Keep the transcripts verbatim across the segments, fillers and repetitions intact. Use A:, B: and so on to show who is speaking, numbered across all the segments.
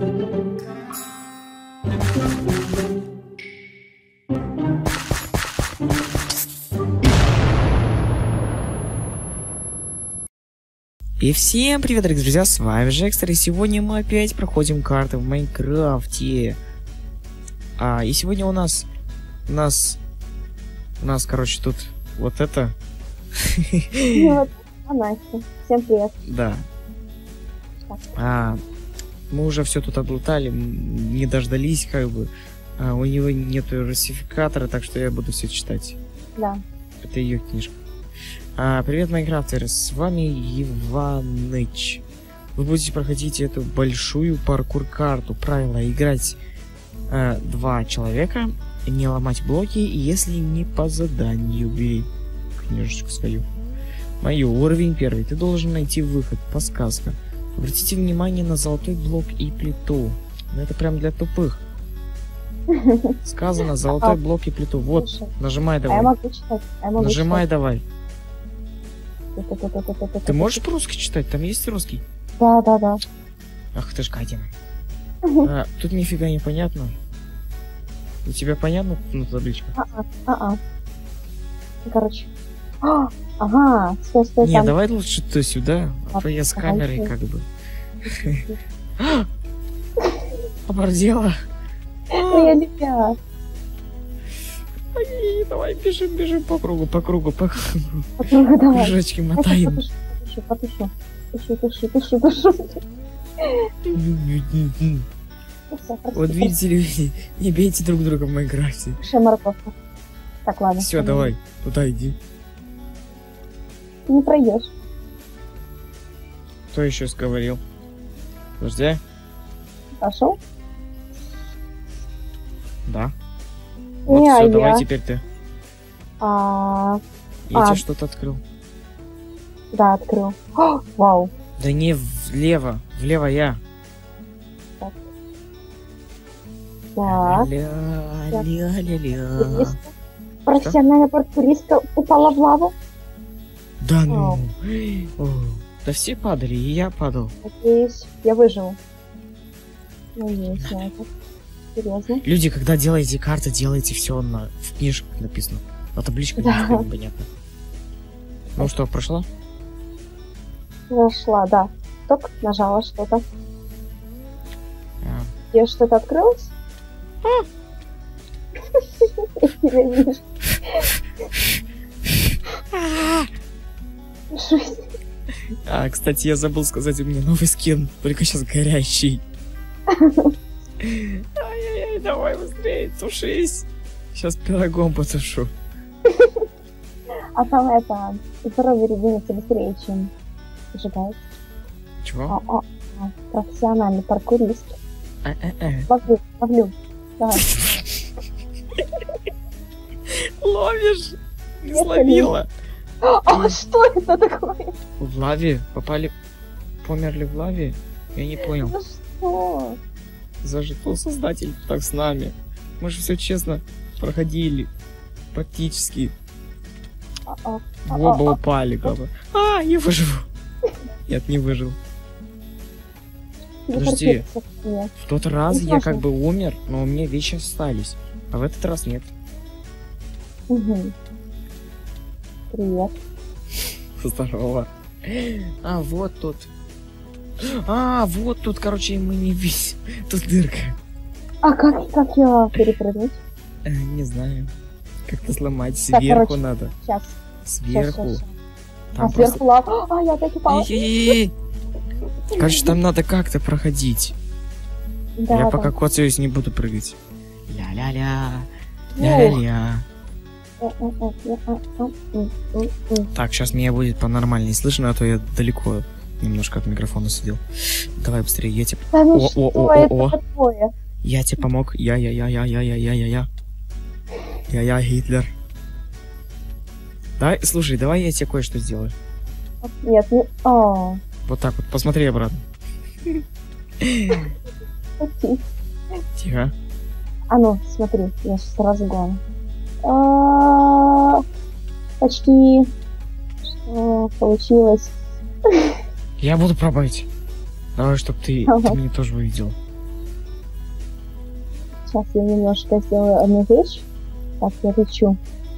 A: И всем привет, дорогие друзья, с вами Жекстер, и сегодня мы опять проходим карты в Майнкрафте. А, и сегодня у нас, у нас, у нас, короче, тут вот это.
B: Вот, Настя. Всем привет.
A: Да. А, мы уже все тут облутали, не дождались, как бы. А, у него нету русификатора, так что я буду все читать.
B: Да.
A: Это ее книжка. А, привет, майнкрафтеры, с вами Иваныч. Вы будете проходить эту большую паркур-карту. Правила: играть а, два человека, не ломать блоки, если не по заданию. Бери книжечку свою. Мою. Уровень первый. Ты должен найти выход. Подсказка. Обратите внимание на золотой блок и плиту. Ну, это прям для тупых. Сказано золотой блок и плиту. Вот, нажимай давай.
B: А я могу читать. А я могу
A: Нажимай
B: читать.
A: давай. Ты можешь по-русски читать? Там есть русский?
B: Да, да, да.
A: Ах ты ж гадина. А, тут нифига не понятно. У тебя понятно на табличку?
B: А-а, а-а. Короче. А, ага, стой, стой,
A: Не,
B: там.
A: давай лучше ты сюда, а то я с камерой
B: давай.
A: как бы. Обордела.
B: Моя дитя.
A: Ай, давай бежим, бежим по кругу, по кругу, по кругу.
B: Подруга, давай.
A: Кружочки мотаем.
B: Потушу, потушу, потушу, потушу, потушу, потушу.
A: Вот видите ли, не бейте друг друга в Майнкрафте.
B: Слушай, морковка. Так, ладно.
A: Все, давай, туда иди.
B: Ты не пройдешь.
A: Кто еще сговорил? Подожди.
B: Пошел?
A: Да. Вот,
B: Не,
A: все,
B: а
A: давай
B: я...
A: теперь ты.
B: А,
A: Я
B: А.
A: тебе что-то открыл.
B: да, открыл. О, вау.
A: Да не влево, влево я.
B: Так.
A: Ля-ля-ля-ля.
B: Профессиональная паркуристка упала в лаву.
A: Да ну. О, да все падали, и я падал.
B: Надеюсь, я выживу. Надеюсь, на это. Серьезно.
A: Люди, когда делаете карты, делайте все на в книжке написано. На табличке
B: Да.
A: непонятно. Ну что, прошла?
B: Зашла, да. Только нажала что-то.
A: А.
B: Где что-то открылось?
A: А, кстати, я забыл сказать, у меня новый скин, только сейчас горящий. Ай-яй-яй, давай быстрее, тушись. Сейчас пирогом потушу.
B: А там это, здоровье ребенка быстрее, чем сжигает.
A: Чего?
B: А, а, а, профессиональный паркурист.
A: Э-э-э.
B: Ловлю, ловлю. Давай.
A: Ловишь? Не
B: Я
A: словила.
B: А что это такое?
A: В лаве попали... Померли в лаве? Я не понял.
B: Ну что?
A: За что создатель так с нами? Мы же все честно проходили. Практически.
B: А-а.
A: В оба упали, как бы. А, я выживу. Нет, не выжил. Подожди.
B: Нет.
A: В тот раз
B: Не
A: я
B: страшно.
A: как бы умер, но у меня вещи остались. А в этот раз нет.
B: Угу. Привет.
A: Здорово. А, вот тут. А, вот тут, короче, мы не видим. Тут дырка.
B: А как, как я перепрыгнуть?
A: Э, не знаю. Как-то сломать.
B: Так,
A: Сверху
B: короче,
A: надо.
B: Сейчас.
A: Сверху.
B: Сейчас, сейчас.
A: Там
B: А сверху лава. А, я опять упала.
A: Эй-эй-эй. Короче, там надо как-то проходить.
B: Да,
A: Я
B: да.
A: пока коцаюсь, не буду прыгать. Ля-ля-ля. Ля-ля-ля. Так, сейчас меня будет по-нормальней слышно, а то я далеко немножко от микрофона сидел. Давай быстрее, я тебе...
B: Да ну
A: О,
B: что
A: о, о, о,
B: это
A: о.
B: такое?
A: Я тебе помог. Я-я-я-я-я-я-я-я-я. Я-я, Гитлер. Давай, слушай, давай я тебе кое-что сделаю.
B: Нет, не... О,
A: Вот так вот, посмотри обратно.
B: окей.
A: Тихо.
B: А ну, смотри, я сейчас разгон. А, Почти. Что получилось?
A: Я буду пробовать. Давай, чтоб ты,
B: Ага.
A: ты меня тоже увидел.
B: Сейчас я немножко сделаю одну вещь. Так, я лечу.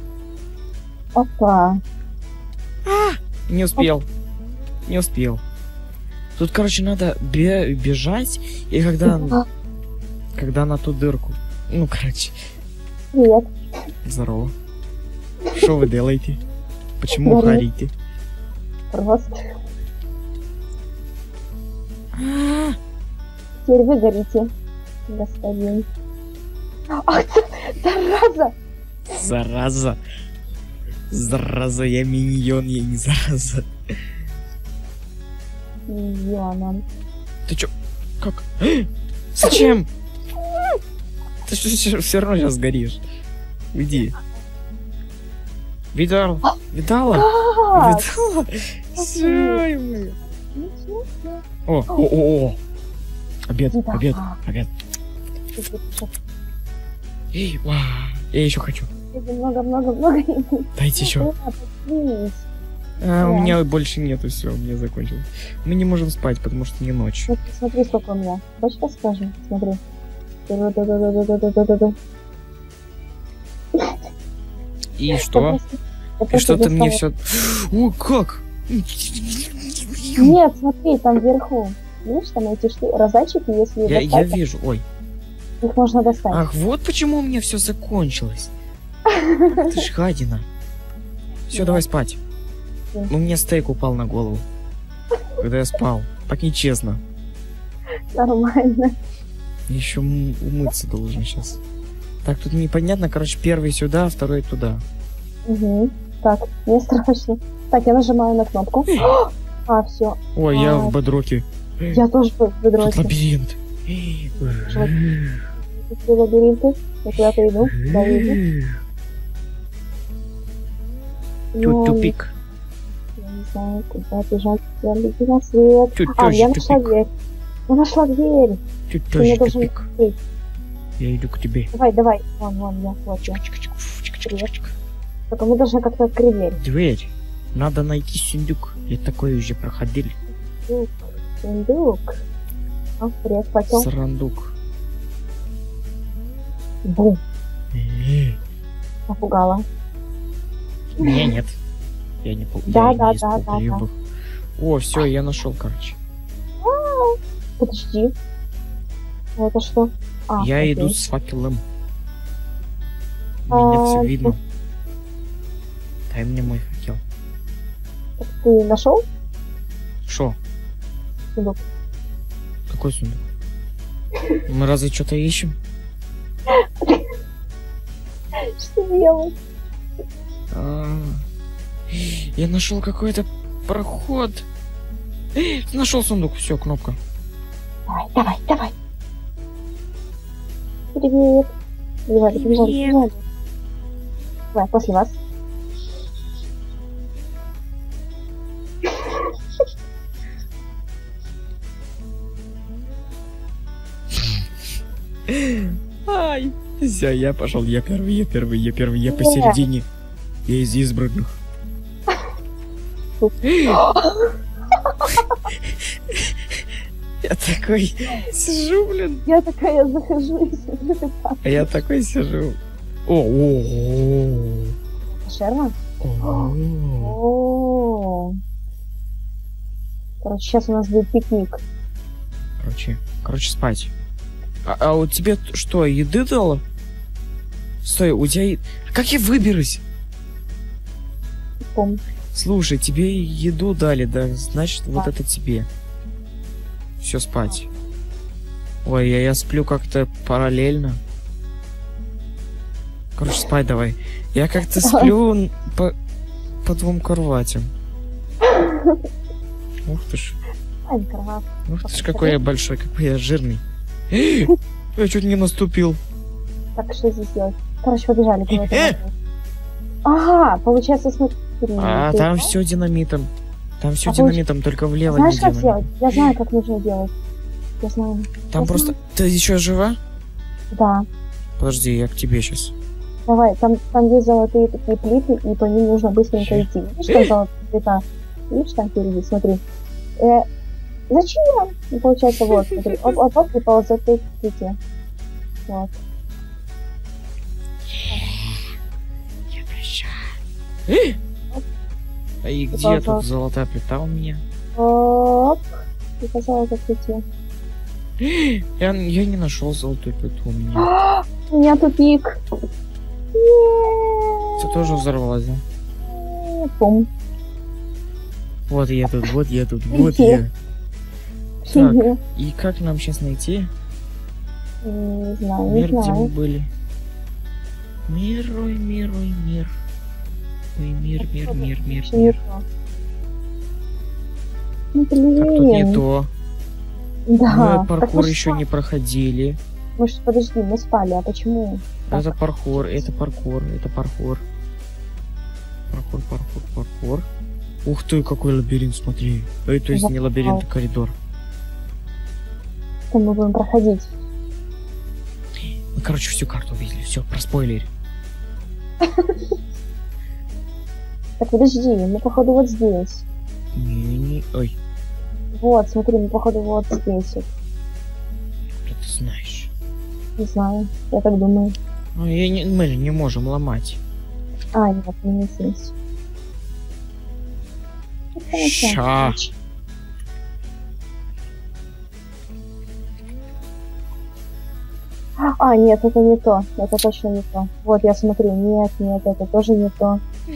B: Опа.
A: А, не успел. Не успел. Тут, короче, надо бе- бежать, и когда,
B: А,
A: когда на ту дырку. Ну, короче,
B: Привет.
A: здорово. Что вы делаете? Почему
B: Здорово.
A: горите?
B: Просто.
A: А,
B: Теперь вы горите, господин. Ах ты, зараза!
A: Зараза. Зараза, я миньон, я не зараза.
B: Миллионом.
A: Ты чё? Как? Зачем? Ты что, все равно сейчас горишь. Уйди. Видал? Видала?
B: Как?
A: Видала? Всё, мы.
B: Ничего себе.
A: О, о, о, о. Обед,
B: Да.
A: обед, обед. Эй, ва, я еще хочу.
B: Много-много-много.
A: Дайте еще.
B: Плиз.
A: А, у
B: Да.
A: меня больше нету, все, у меня закончилось. Мы не можем спать, потому что не ночь.
B: Вот смотри, сколько у меня. Хочешь расскажем? Смотри. Да-да-да-да-да-да-да-да.
A: И что?
B: Я
A: И
B: просто
A: что ты мне
B: достала.
A: все... О, как?
B: Нет, смотри, там вверху. Видишь, там эти штуки, розачики, если
A: Я, я
B: достать,
A: вижу, ой.
B: их можно достать.
A: Ах, вот почему у меня все закончилось. Ты ж гадина. Все,
B: Да.
A: давай спать.
B: Да.
A: У меня стейк упал на голову, когда я спал. Так нечестно.
B: Нормально.
A: Еще умыться должен сейчас. Так, тут непонятно, короче, первый сюда, второй туда.
B: Угу. Так, не страшно. Так, я нажимаю на кнопку. А, все.
A: Ой, я
B: А.
A: в бодроке.
B: Я тоже в
A: Тут
B: бедросе.
A: лабиринт.
B: Какие лабиринты? Я куда-то иду. Да, иду.
A: Тут
B: Но
A: тупик.
B: Я не знаю, куда бежать. Я иду на свет.
A: Тут
B: А, я
A: тоже
B: нашла
A: тупик.
B: дверь. Я нашла дверь.
A: Тут
B: Ты мне
A: тоже
B: должен
A: тупик.
B: открыть.
A: Я иду к тебе.
B: Давай, давай. Вон, вон, я. Вот я.
A: Чик-чик-чик, чик-чик-чик-чик.
B: Только мы должны как-то открыть дверь.
A: Дверь. Надо найти сундук. Я такой уже проходил.
B: Сундук. Сундук. А, привет, факел.
A: Срандук.
B: Бум.
A: Э,
B: Напугала.
A: Меня нет. Я не пол-
B: Да,
A: я
B: да,
A: не из
B: да, да,
A: полпоебых. О, все, я нашел, короче.
B: Подожди. А это что? А,
A: Я
B: окей.
A: иду с факелом. Меня
B: А,
A: все видно. Дай мне мой факел.
B: Так ты нашел
A: Шо?
B: сундук?
A: Какой сундук? Мы разве что-то ищем?
B: Что делать?
A: А, Я нашел какой-то проход. Нашел сундук. Все, кнопка.
B: Давай, давай, давай. Привет. Бежали, бежали,
A: Привет.
B: бежали. Давай, после вас.
A: Ай. Все, я пошел. Я первый, я первый, я первый, я
B: Нет.
A: посередине. Я из избранных. Я такой сижу, блин.
B: Я такая захожу и смотрю, ты там.
A: А я такой сижу. О, о,
B: Шерма?
A: о, о.
B: О. Короче, сейчас у нас будет пикник.
A: Короче, короче, спать. А, а вот тебе т- что, еды дало? Стой, у тебя... е- Как я выберусь?
B: Помню.
A: Слушай, тебе еду дали, да? Значит, вот
B: Да.
A: это тебе. Все, спать. Ой, я, я сплю как-то параллельно. Короче, спать давай. Я как-то
B: Давай.
A: сплю н- по, по двум кроватям. Ух ты ж.
B: Майнкрафт.
A: Ух ты ж, какой я большой, какой я жирный. Я чуть не наступил.
B: Так, что здесь делать? Короче, побежали. по этому
A: Э!
B: окну. Ага, получается, смотри.
A: А
B: ты
A: там
B: знаешь-
A: все динамитом. Там все
B: А получ-
A: динамитом, только влево
B: Знаешь,
A: не
B: как
A: динамитом.
B: делать? Я знаю, как нужно делать. Я знаю.
A: Там
B: Я
A: просто...
B: знаю.
A: Ты еще жива?
B: Да.
A: Подожди, я к тебе сейчас.
B: Давай, там, там есть золотые такие плиты, и по ним нужно быстренько идти. Видишь, там золотая плита? Видишь, там впереди, смотри. Э, зачем? Ну, получается, вот, смотри. Оп, оп, оп, и ползет к плите. Вот.
A: А и где
B: Золото.
A: тут золотая плита у меня?
B: Оп. И пожалуйста, прийти.
A: Я, я не нашел золотую плиту у меня.
B: У меня тупик.
A: Ты тоже взорвалась, да?
B: Пум.
A: Вот я тут, вот я тут, вот я. Так, и как нам сейчас найти?
B: Не знаю, не
A: Мир, где мы
B: знаю.
A: были? Мир, ой, мир, ой, мир. Ой, мир, мир, мир, мир,
B: Вообще не
A: мир.
B: то. Ну,
A: Как тут не
B: блин.
A: то?
B: Да.
A: Мы
B: Так
A: паркур
B: мы ж
A: еще
B: спали.
A: не проходили.
B: Мы ж, подожди, мы спали, а почему? Так.
A: Это паркур, это паркур, это паркур. Паркур, паркур, паркур. Ух ты, какой лабиринт, смотри. Эй, то есть не лабиринт, а коридор.
B: Что мы будем проходить?
A: Мы, короче, всю карту увидели. Все, проспойлери.
B: Так, подожди, мы походу вот здесь.
A: Не-не, ой,
B: Вот, смотри, мы походу вот здесь. вот.
A: что ты знаешь?
B: Не знаю, я так думаю.
A: Ну, я не, мы же не можем ломать.
B: А, нет, мы не здесь.
A: Ща.
B: А, нет, это не то. Это точно не то. Вот, я смотрю. Нет, нет, это тоже не то.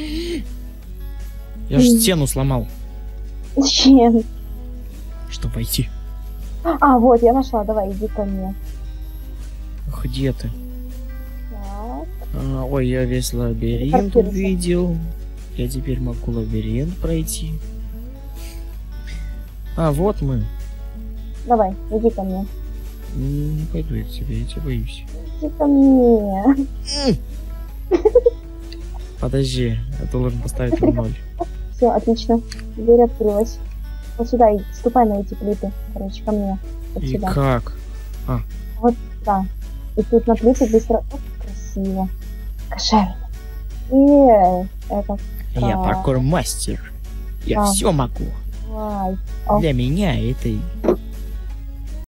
A: Я же стену сломал,
B: Зачем?
A: чтобы войти.
B: А, вот, я нашла. Давай, иди ко мне.
A: Ах, где ты?
B: Так.
A: А, ой, я весь лабиринт
B: Картинка.
A: увидел. Я теперь могу лабиринт пройти. А, вот мы.
B: Давай, иди ко мне.
A: Не пойду я к тебе, я тебя боюсь.
B: Иди ко мне.
A: Подожди, я должен поставить на ноль.
B: Все, отлично. Дверь открылась. Вот сюда, иди, ступай на эти плиты. Короче, ко мне. Вот
A: И
B: сюда.
A: как?
B: Да. И тут на плиты быстро... Оп, красиво. Кошерно. И это...
A: Я
B: Так.
A: паркур мастер. Я
B: Так.
A: все могу.
B: Давай. Оп.
A: Для меня это